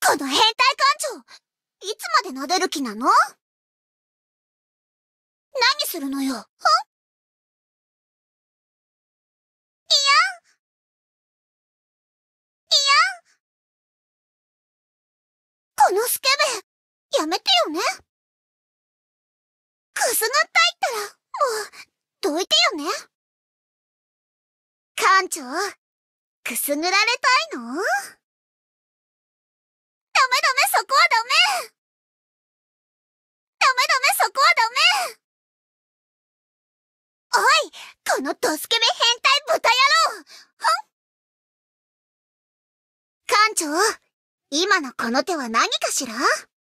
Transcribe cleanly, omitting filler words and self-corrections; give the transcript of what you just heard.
この変態館長、いつまで撫でる気なの？何するのよ。このスケベ、やめてよね。くすぐったいったら、もう、どいてよね。館長、くすぐられたいの？ダメダメ、そこはダメ。ダメダメ、そこはダメ。おい、このドスケベ変態豚野郎。館長、今のこの手は何かしら？